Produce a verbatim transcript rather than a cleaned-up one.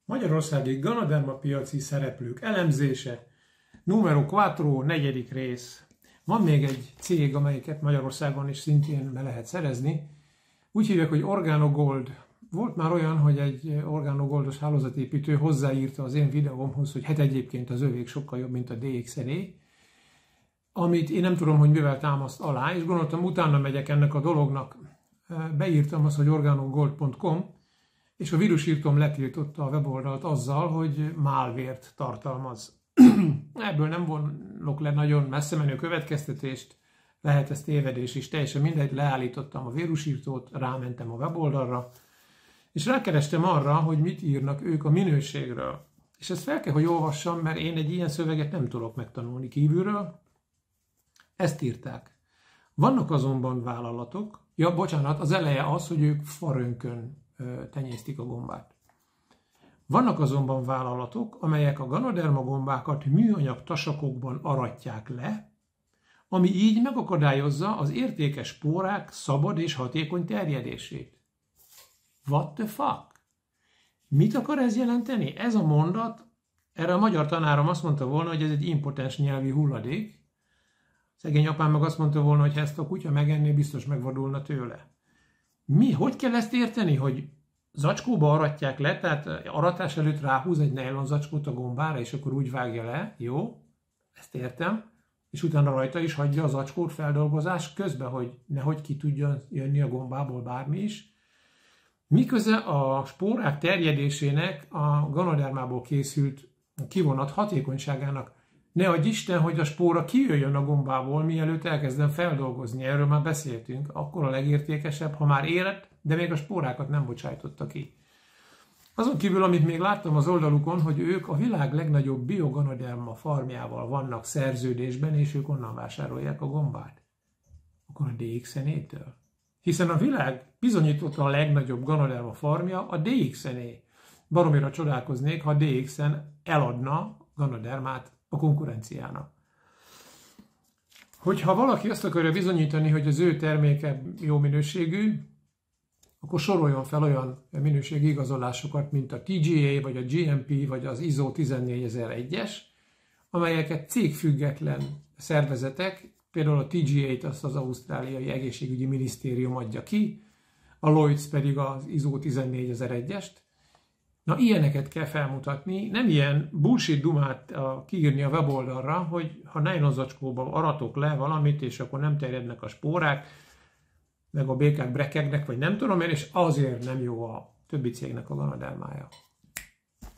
Magyarországi Ganoderma piaci szereplők elemzése, numero quattro, negyedik rész. Van még egy cég, amelyiket Magyarországon is szintén be lehet szerezni. Úgy hívják, hogy OrganoGold. Volt már olyan, hogy egy OrganoGoldos hálózatépítő hozzáírta az én videómhoz, hogy hát egyébként az övék sokkal jobb, mint a dé iksz en é, amit én nem tudom, hogy mivel támaszt alá, és gondoltam, utána megyek ennek a dolognak. Beírtam azt, hogy organogold pont com, és a vírusírtom letiltotta a weboldalt azzal, hogy malvért tartalmaz. Ebből nem vonok le nagyon messze menő következtetést, lehet ez tévedés is, teljesen mindegy, leállítottam a vírusírtót, rámentem a weboldalra, és rákerestem arra, hogy mit írnak ők a minőségről. És ezt fel kell, hogy olvassam, mert én egy ilyen szöveget nem tudok megtanulni kívülről. Ezt írták. Vannak azonban vállalatok, ja, bocsánat, az eleje az, hogy ők farönkön tenyésztik a gombát. Vannak azonban vállalatok, amelyek a Ganoderma gombákat műanyag tasakokban aratják le, ami így megakadályozza az értékes spórák szabad és hatékony terjedését. What the fuck? Mit akar ez jelenteni? Ez a mondat, erre a magyar tanárom azt mondta volna, hogy ez egy impotens nyelvi hulladék. Szegény apám meg azt mondta volna, hogy ha ezt a kutya megenné, biztos megvadulna tőle. Mi? Hogy kell ezt érteni, hogy zacskóba aratják le, tehát aratás előtt ráhúz egy nylon zacskót a gombára, és akkor úgy vágja le, jó, ezt értem, és utána rajta is hagyja a zacskót feldolgozás közben, hogy nehogy ki tudjon jönni a gombából bármi is. Mi köze a spórák terjedésének a Ganodermából készült kivonat hatékonyságának? Ne adj Isten, hogy a spóra kijöjjön a gombából, mielőtt elkezdem feldolgozni. Erről már beszéltünk. Akkor a legértékesebb, ha már élet, de még a spórákat nem bocsájtotta ki. Azon kívül, amit még láttam az oldalukon, hogy ők a világ legnagyobb bioganoderma farmjával vannak szerződésben, és ők onnan vásárolják a gombát. Akkor a dé iksz en é-től. Hiszen a világ bizonyította a legnagyobb Ganoderma farmja a dé iksz en é. Baromira csodálkoznék, ha dé iksz en eladna Ganodermát a konkurenciának. Hogyha valaki azt akarja bizonyítani, hogy az ő terméke jó minőségű, akkor soroljon fel olyan minőségi igazolásokat, mint a té gé á, vagy a gé em pé, vagy az i es o tizennégyezeregyes, amelyeket cégfüggetlen szervezetek, például a té gé á-t azt az Ausztráliai Egészségügyi Minisztérium adja ki, a Lloyds pedig az i es o tizennégyezeregyest. Na, ilyeneket kell felmutatni, nem ilyen bullshit dumát kiírni a weboldalra, hogy ha nylon zacskóba aratok le valamit, és akkor nem terjednek a spórák, meg a békák brekegnek, vagy nem tudom én, és azért nem jó a többi cégnek a Ganodermája.